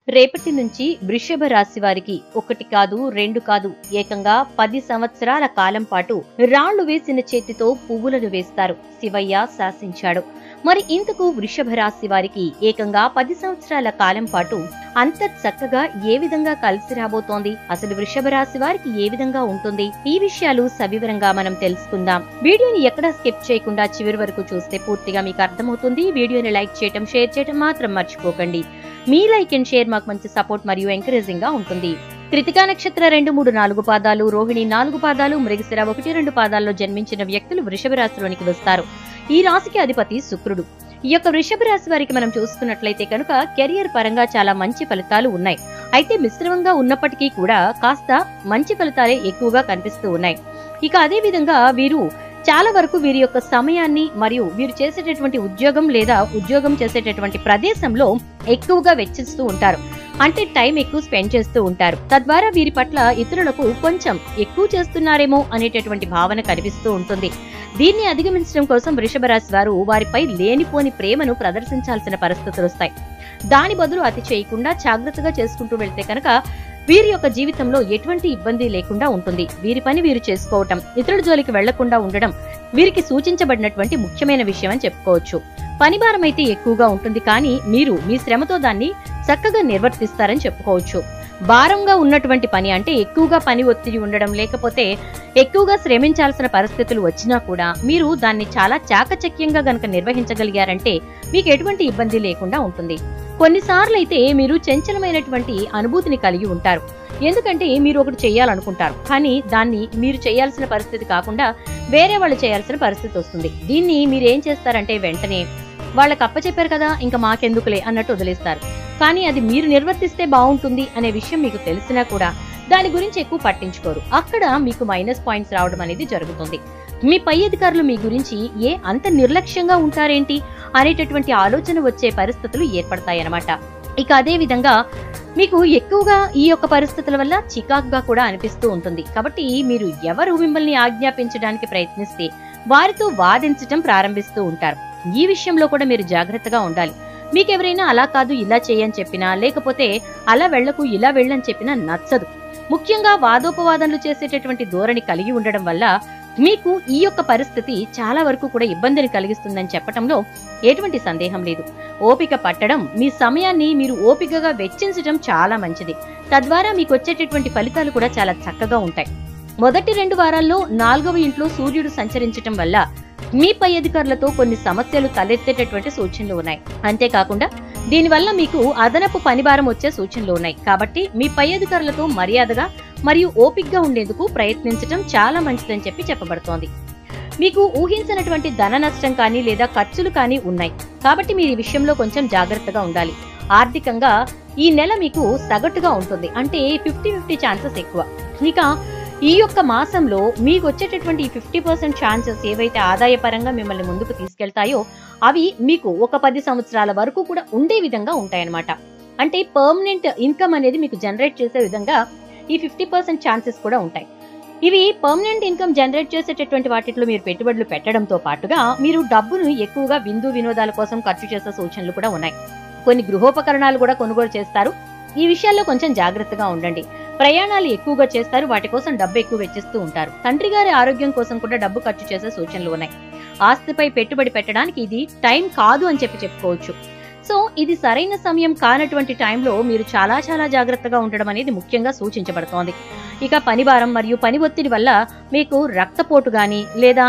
రేపటి నుంచి వృషభ రాశి వారికి ఒకటి కాదు రెండు కాదు ఏకంగా 10 సంవత్సరాల కాలం పాటు రాళ్లు వేసిన చేతితో పువ్వులను వేస్తారు శివయ్య శాసించాడు. మరి ఇంతకు వృషభ రాశి వారికి ఏకంగా 10 సంవత్సరాల కాలం పాటు అంత చక్కగా ఏ విధంగా కలిసి రాబోతోంది, అసలు వృషభ రాశి వారికి ఏ విధంగా ఉంటుంది, ఈ విషయాలు సవివరంగా మనం తెలుసుకుందాం. వీడియోని ఎక్కడా స్కిప్ చేయకుండా చివరి వరకు చూస్తే పూర్తిగా మీకు అర్థమవుతుంది. వీడియోని లైక్ చేయటం, షేర్ చేయటం మాత్రం మర్చిపోకండి. మీ లైక్ అండ్ షేర్ మాకు మంచి సపోర్ట్ మరియు ఎంకరేజింగ్ గా ఉంటుంది. కృతికా నక్షత్ర 2, 3, 4 పాదాలు, రోహిణి 4 పాదాలు, మృగశిర 1, 2 పాదాల్లో జన్మించిన వ్యక్తులు వృషభ రాశిలోనికి వస్తారు. ఈ రాశికి అధిపతి శుక్రుడు. ఈ యొక్క వృషభ రాశి వారికి మనం చూసుకున్నట్లయితే కనుక కెరియర్ పరంగా చాలా మంచి ఫలితాలు ఉన్నాయి. అయితే మిశ్రమంగా ఉన్నప్పటికీ కూడా కాస్త మంచి ఫలితాలే ఎక్కువగా కనిపిస్తూ ఉన్నాయి. ఇక అదే విధంగా వీరు చాలా వరకు వీరి యొక్క సమయాన్ని మరియు వీరు చేసేటటువంటి ఉద్యోగం లేదా ఉద్యోగం చేసేటటువంటి ప్రదేశంలో ఎక్కువగా వెచ్చిస్తూ ఉంటారు. అంటే టైం ఎక్కువ స్పెండ్ చేస్తూ ఉంటారు. తద్వారా వీరి పట్ల ఇతరులకు కొంచెం ఎక్కువ చేస్తున్నారేమో అనేటటువంటి భావన కనిపిస్తూ ఉంటుంది. దీన్ని అధిగమించడం కోసం వృషభ రాశి వారు వారిపై లేనిపోని ప్రేమను ప్రదర్శించాల్సిన పరిస్థితులు వస్తాయి. దాని బదులు అతి చేయకుండా జాగ్రత్తగా చేసుకుంటూ వెళ్తే కనుక వీరి యొక్క జీవితంలో ఎటువంటి ఇబ్బంది లేకుండా ఉంటుంది. వీరి పని వీరు చేసుకోవటం, ఇతరుల జోలికి వెళ్లకుండా ఉండడం వీరికి సూచించబడినటువంటి ముఖ్యమైన విషయం అని చెప్పుకోవచ్చు. పని భారం అయితే ఎక్కువగా ఉంటుంది, కానీ మీరు మీ శ్రమతో దాన్ని చక్కగా నిర్వర్తిస్తారని చెప్పుకోవచ్చు. భారంగా ఉన్నటువంటి పని అంటే ఎక్కువగా పని ఒత్తిడి ఉండడం, లేకపోతే ఎక్కువగా శ్రమించాల్సిన పరిస్థితులు వచ్చినా కూడా మీరు దాన్ని చాలా చాకచక్యంగా గనక నిర్వహించగలిగారంటే మీకు ఎటువంటి ఇబ్బంది లేకుండా ఉంటుంది. కొన్నిసార్లు అయితే మీరు చంచలమైనటువంటి అనుభూతిని కలిగి ఉంటారు. ఎందుకంటే మీరు ఒకటి చేయాలనుకుంటారు, కానీ దాన్ని మీరు చేయాల్సిన పరిస్థితి కాకుండా వేరే వాళ్ళు చేయాల్సిన పరిస్థితి వస్తుంది. దీన్ని మీరేం చేస్తారంటే వెంటనే వాళ్ళకి అప్పచెప్పారు కదా ఇంకా మాకెందుకులే అన్నట్టు వదిలేస్తారు. కానీ అది మీరు నిర్వర్తిస్తే బాగుంటుంది అనే విషయం మీకు తెలిసినా కూడా దాని గురించి ఎక్కువ పట్టించుకోరు. అక్కడ మీకు మైనస్ పాయింట్స్ రావడం అనేది జరుగుతుంది. మీ పై అధికారులు మీ గురించి అంత నిర్లక్ష్యంగా ఉంటారేంటి అనేటటువంటి ఆలోచన వచ్చే పరిస్థితులు ఏర్పడతాయన్నమాట. ఇక అదే విధంగా మీకు ఎక్కువగా ఈ యొక్క పరిస్థితుల వల్ల చికాకుగా కూడా అనిపిస్తూ ఉంటుంది. కాబట్టి మీరు ఎవరు మిమ్మల్ని ఆజ్ఞాపించడానికి ప్రయత్నిస్తే వారితో వాదించటం ప్రారంభిస్తూ ఉంటారు. ఈ విషయంలో కూడా మీరు జాగ్రత్తగా ఉండాలి. మీకెవరైనా అలా కాదు ఇలా చేయని చెప్పినా, లేకపోతే అలా వెళ్లకు ఇలా వెళ్ళని చెప్పినా నచ్చదు. ముఖ్యంగా వాదోపవాదనలు చేసేటటువంటి ధోరణి కలిగి ఉండడం వల్ల మీకు ఈ యొక్క పరిస్థితి చాలా వరకు కూడా ఇబ్బందిని కలిగిస్తుందని చెప్పటంలో ఎటువంటి సందేహం లేదు. ఓపిక పట్టడం, మీ సమయాన్ని మీరు ఓపికగా వెచ్చించడం చాలా మంచిది. తద్వారా మీకు వచ్చేటటువంటి ఫలితాలు కూడా చాలా చక్కగా ఉంటాయి. మొదటి 2 వారాల్లో 4వ ఇంట్లో సూర్యుడు సంచరించటం వల్ల మీ పై అధికారులతో కొన్ని సమస్యలు తలెత్తేటటువంటి సూచనలు ఉన్నాయి. అంతేకాకుండా దీనివల్ల మీకు అదనపు పనిభారం వచ్చే సూచనలు ఉన్నాయి. కాబట్టి మీ పై అధికారులతో మర్యాదగా మరియు ఓపికగా ఉండేందుకు ప్రయత్నించడం చాలా మంచిదని చెప్పబడుతోంది. మీకు ఊహించినటువంటి ధన నష్టం కానీ లేదా ఖర్చులు కానీ ఉన్నాయి. కాబట్టి మీరు ఈ విషయంలో కొంచెం జాగ్రత్తగా ఉండాలి. ఆర్థికంగా ఈ నెల మీకు సగటుగా ఉంటుంది, అంటే 50-50 ఛాన్సెస్ ఎక్కువ. ఇక ఈ యొక్క మాసంలో మీకు వచ్చేటటువంటి 50% ఛాన్సెస్ ఏవైతే ఆదాయపరంగా మిమ్మల్ని ముందుకు తీసుకెళ్తాయో అవి మీకు ఒక 10 సంవత్సరాల వరకు కూడా ఉండే విధంగా ఉంటాయన్నమాట. అంటే పర్మనెంట్ ఇన్కమ్ అనేది మీకు జనరేట్ చేసే విధంగా ఈ 50% ఛాన్సెస్ కూడా ఉంటాయి. ఇవి పర్మనెంట్ ఇన్కమ్ జనరేట్ చేసేటటువంటి వాటిలో మీరు పెట్టుబడులు పెట్టడంతో పాటుగా మీరు డబ్బును ఎక్కువగా వినోదాల కోసం ఖర్చు చేసే సూచనలు కూడా ఉన్నాయి. కొన్ని గృహోపకరణాలు కూడా కొనుగోలు చేస్తారు. ఈ విషయాల్లో కొంచెం జాగ్రత్తగా ఉండండి. ప్రయాణాలు ఎక్కువగా చేస్తారు, వాటి కోసం డబ్బు ఎక్కువ వెచ్చిస్తూ ఉంటారు. తండ్రి గారి ఆరోగ్యం కోసం కూడా డబ్బు ఖర్చు చేసే సూచనలు ఉన్నాయి. ఆస్తిపై పెట్టుబడి పెట్టడానికి ఇది టైం కాదు అని చెప్పుకోవచ్చు. సో ఇది సరైన సమయం కానటువంటి టైంలో మీరు చాలా జాగ్రత్తగా ఉండడం అనేది ముఖ్యంగా సూచించబడుతోంది. ఇక పనిభారం మరియు పని ఒత్తిడి వల్ల మీకు రక్తపోటు గాని లేదా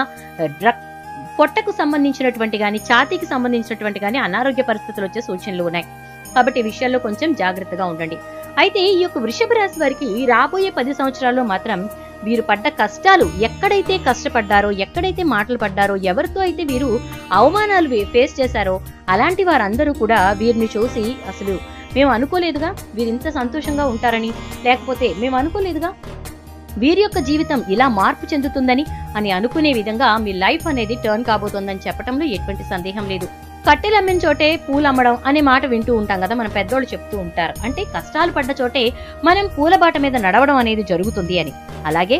పొట్టకు సంబంధించినటువంటి గాని ఛాతీకి సంబంధించినటువంటి గాని అనారోగ్య పరిస్థితులు వచ్చే సూచనలు ఉన్నాయి. కాబట్టి ఈ విషయాల్లో కొంచెం జాగ్రత్తగా ఉండండి. అయితే ఈ యొక్క వృషభ రాశి వారికి రాబోయే 10 సంవత్సరాల్లో మాత్రం వీరు పడ్డ కష్టాలు, ఎక్కడైతే కష్టపడ్డారో, ఎక్కడైతే మాటలు పడ్డారో, ఎవరితో అయితే వీరు అవమానాలు ఫేస్ చేశారో అలాంటి వారందరూ కూడా వీరిని చూసి అసలు మేము అనుకోలేదుగా వీరింత సంతోషంగా ఉంటారని, లేకపోతే మేము అనుకోలేదుగా వీరి యొక్క జీవితం ఇలా మార్పు చెందుతుందని అని అనుకునే విధంగా మీ లైఫ్ అనేది టర్న్ కాబోతోందని చెప్పడంలో ఎటువంటి సందేహం లేదు. కట్టెలు అమ్మిన చోటే పూలు అమ్మడం అనే మాట వింటూ ఉంటాం కదా, మన పెద్దోళ్ళు చెప్తూ ఉంటారు. అంటే కష్టాలు పడ్డ చోటే మనం పూల బాట మీద నడవడం అనేది జరుగుతుంది అని. అలాగే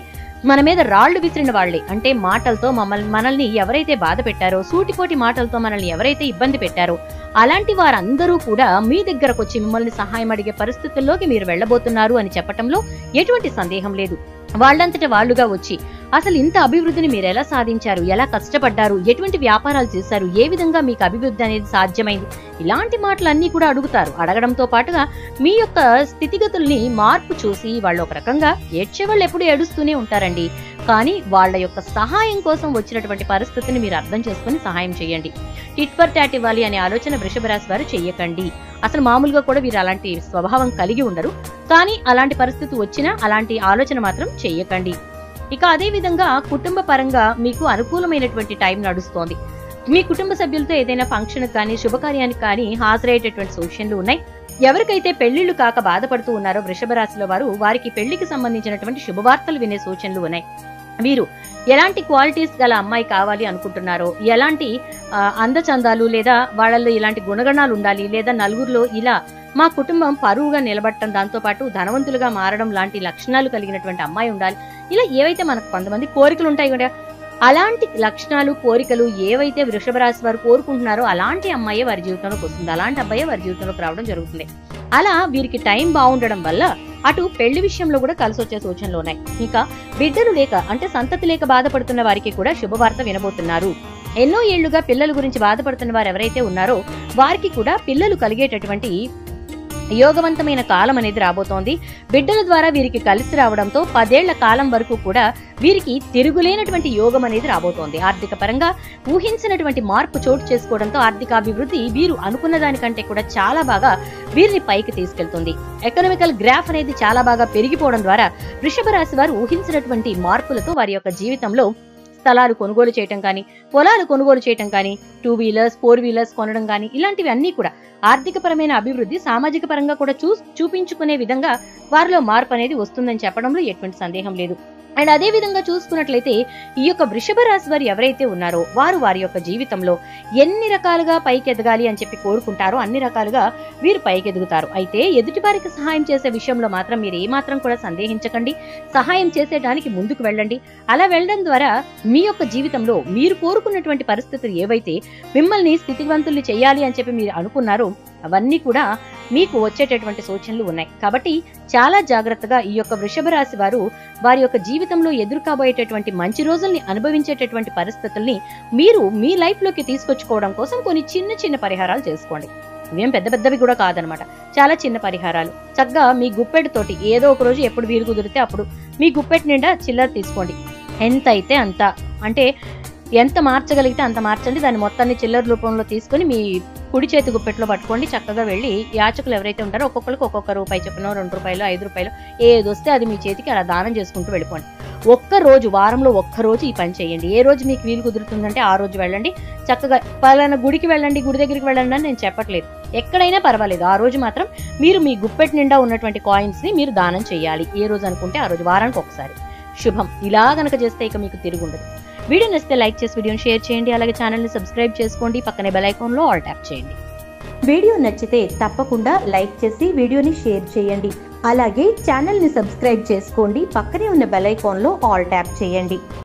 మన మీద రాళ్లు విసిరిన వాళ్లే, అంటే మాటలతో మనల్ని ఎవరైతే బాధ పెట్టారో, సూటిపోటి మాటలతో మనల్ని ఎవరైతే ఇబ్బంది పెట్టారో అలాంటి వారందరూ కూడా మీ దగ్గరకు వచ్చి మిమ్మల్ని సహాయం అడిగే పరిస్థితుల్లోకి మీరు వెళ్లబోతున్నారు అని చెప్పటంలో ఎటువంటి సందేహం లేదు. వాళ్ళంతట వాళ్ళుగా వచ్చి అసలు ఇంత అభివృద్ధిని మీరు ఎలా సాధించారు, ఎలా కష్టపడ్డారు, ఎటువంటి వ్యాపారాలు చేశారు, ఏ విధంగా మీకు అభివృద్ధి అనేది సాధ్యమైంది, ఇలాంటి మాటలన్నీ కూడా అడుగుతారు. అడగడంతో పాటుగా మీ యొక్క స్థితిగతుల్ని మార్పు చూసి వాళ్ళు ఒక రకంగా ఏడ్చేవాళ్ళు ఎప్పుడు ఏడుస్తూనే ఉంటారండి. కానీ వాళ్ళ యొక్క సహాయం కోసం వచ్చినటువంటి పరిస్థితిని మీరు అర్థం చేసుకుని సహాయం చేయండి. టిట్ ఫర్ టాట్ ఇవ్వాలి అనే ఆలోచన వృషభ రాశి వారు చెయ్యకండి. అసలు మామూలుగా కూడా వీరు అలాంటి స్వభావం కలిగి ఉండరు. కానీ అలాంటి పరిస్థితి వచ్చినా అలాంటి ఆలోచన మాత్రం చెయ్యకండి. ఇక అదే విధంగా కుటుంబ పరంగా మీకు అనుకూలమైనటువంటి టైం నడుస్తోంది. మీ కుటుంబ సభ్యులతో ఏదైనా ఫంక్షన్ కానీ శుభకార్యానికి కానీ హాజరయ్యేటటువంటి సూచనలు ఉన్నాయి. ఎవరికైతే పెళ్లిళ్లు కాక బాధపడుతూ ఉన్నారో వృషభ రాశిలో వారికి పెళ్లికి సంబంధించినటువంటి శుభవార్తలు వినే సూచనలు ఉన్నాయి. వీరు ఎలాంటి క్వాలిటీస్ గల అమ్మాయి కావాలి అనుకుంటున్నారో, ఎలాంటి అందచందాలు లేదా వాళ్ళలో ఇలాంటి గుణగణాలు ఉండాలి, లేదా నలుగురిలో ఇలా మా కుటుంబం పరువుగా నిలబడటం, దాంతో పాటు ధనవంతులుగా మారడం లాంటి లక్షణాలు కలిగినటువంటి అమ్మాయి ఉండాలి, ఇలా ఏవైతే మనకు కొంతమంది కోరికలు ఉంటాయి కదా, అలాంటి లక్షణాలు కోరికలు ఏవైతే వృషభ రాశి వారు కోరుకుంటున్నారో అలాంటి అమ్మాయి వారి జీవితంలోకి వస్తుంది, అలాంటి అబ్బాయి వారి జీవితంలోకి రావడం జరుగుతుంది. అలా వీరికి టైం బాగుండడం వల్ల అటు పెళ్లి విషయంలో కూడా కలిసి వచ్చే సూచనలు ఉన్నాయి. ఇక బిడ్డలు లేక అంటే సంతతి లేక బాధపడుతున్న వారికి కూడా శుభవార్త వినబోతున్నారు. ఎన్నో ఏళ్లుగా పిల్లల గురించి బాధపడుతున్న వారు ఎవరైతే ఉన్నారో వారికి కూడా పిల్లలు కలిగేటటువంటి యోగవంతమైన కాలం అనేది రాబోతోంది. బిడ్డల ద్వారా వీరికి కలిసి రావడంతో 10 ఏళ్ల కాలం వరకు కూడా వీరికి తిరుగులేనటువంటి యోగం అనేది రాబోతోంది. ఆర్థిక పరంగా ఊహించినటువంటి మార్పు చోటు చేసుకోవడంతో ఆర్థికాభివృద్ధి వీరు అనుకున్న దానికంటే కూడా చాలా బాగా వీరిని పైకి తీసుకెళ్తుంది. ఎకనామికల్ గ్రాఫ్ అనేది చాలా బాగా పెరిగిపోవడం ద్వారా వృషభ రాశి వారు ఊహించినటువంటి మార్పులతో వారి యొక్క జీవితంలో స్థలాలు కొనుగోలు చేయటం కానీ, పొలాలు కొనుగోలు చేయటం కానీ, 2 వీలర్స్ 4 వీలర్స్ కొనడం కానీ, ఇలాంటివి అన్ని కూడా ఆర్థిక పరమైన అభివృద్ధి, సామాజిక పరంగా కూడా చూపించుకునే విధంగా వారిలో మార్పు అనేది వస్తుందని చెప్పడంలో ఎటువంటి సందేహం లేదు. అండ్ అదే విధంగా చూసుకున్నట్లయితే ఈ యొక్క వృషభ రాశి వారు ఎవరైతే ఉన్నారో వారి యొక్క జీవితంలో ఎన్ని రకాలుగా పైకి ఎదగాలి అని చెప్పి కోరుకుంటారో అన్ని రకాలుగా వీరు పైకి ఎదుగుతారు. అయితే ఎదుటి వారికి సహాయం చేసే విషయంలో మాత్రం మీరు ఏమాత్రం కూడా సందేహించకండి. సహాయం చేసేటానికి ముందుకు వెళ్ళండి. అలా వెళ్ళడం ద్వారా మీ యొక్క జీవితంలో మీరు కోరుకున్నటువంటి పరిస్థితులు ఏవైతే మిమ్మల్ని స్థితివంతుల్ని చేయాలి అని చెప్పి మీరు అనుకున్నారో అవన్నీ కూడా మీకు వచ్చేటటువంటి సూచనలు ఉన్నాయి. కాబట్టి చాలా జాగ్రత్తగా ఈ యొక్క వృషభ రాశి వారు వారి యొక్క జీవితంలో ఎదురు కాబోయేటటువంటి మంచి రోజుల్ని అనుభవించేటటువంటి పరిస్థితుల్ని మీరు మీ లైఫ్ లోకి తీసుకొచ్చుకోవడం కోసం కొన్ని చిన్న చిన్న పరిహారాలు చేసుకోండి. ఇవేం పెద్ద పెద్దవి కూడా కాదనమాట, చాలా చిన్న పరిహారాలు. చక్కగా మీ గుప్పెటితోటి ఏదో ఒక రోజు ఎప్పుడు వీలు కుదిరితే అప్పుడు మీ గుప్పెటి నిండా చిల్లర తీసుకోండి. ఎంత అయితే అంత, అంటే ఎంత మార్చగలిగితే అంత మార్చండి. దాన్ని మొత్తాన్ని చిల్లర రూపంలో తీసుకుని మీ కుడి చేతి గుప్పెట్లో పట్టుకోండి. చక్కగా వెళ్ళి యాచకులు ఎవరైతే ఉంటారో ఒక్కొక్కరికి ఒక్కొక్క రూపాయి చొప్పున, 2 రూపాయలు 5 రూపాయలు ఏదొస్తే అది మీ చేతికి అలా దానం చేసుకుంటూ వెళ్ళిపోండి. ఒక్కరోజు వారంలో ఒక్కరోజు ఈ పని చేయండి. ఏ రోజు మీకు వీలు కుదురుతుందంటే ఆ రోజు వెళ్ళండి. చక్కగా పలానా గుడికి వెళ్ళండి, గుడి దగ్గరికి వెళ్ళండి అని నేను చెప్పట్లేదు, ఎక్కడైనా పర్వాలేదు. ఆ రోజు మాత్రం మీరు మీ గుప్పెట్ నిండా ఉన్నటువంటి కాయిన్స్ ని మీరు దానం చేయాలి. ఏ రోజు అనుకుంటే ఆ రోజు, వారానికి ఒకసారి. శుభం. ఇలా గనక చేస్తే ఇక మీకు తిరుగుండదు. వీడియో నచ్చితే లైక్ చేసి వీడియోని షేర్ చేయండి. అలాగే ఛానల్ ని సబ్స్క్రైబ్ చేసుకోండి. పక్కనే బెల్ ఐకాన్ లో ఆల్ ట్యాప్ చేయండి. వీడియో నచ్చితే తప్పకుండా లైక్ చేసి వీడియోని షేర్ చేయండి. అలాగే ఛానల్ ని సబ్స్క్రైబ్ చేసుకోండి. పక్కనే ఉన్న బెల్ ఐకాన్ లో ఆల్ ట్యాప్ చేయండి.